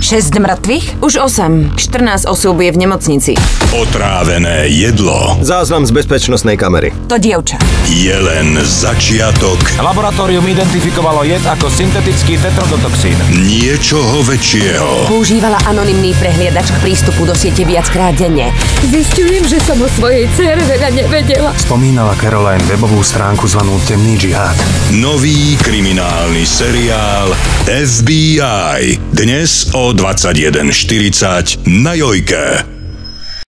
6 mŕtvych? Už 8. 14 osôb je v nemocnici. Otrávené jedlo. Záznam z bezpečnostnej kamery. To dievča. Je len začiatok Laboratórium identifikovalo jed ako syntetický tetrodotoxín. niečoho väčšieho. Používala anonymný prehliadač k prístupu do siete viackrát denne. Zistujem, že som o svojej dcére veľa nevedela. Spomínala Caroline webovú stránku zvanú Temný džihad. Nový kriminálny seriál FBI. Dnes o 21:40 na Jojke.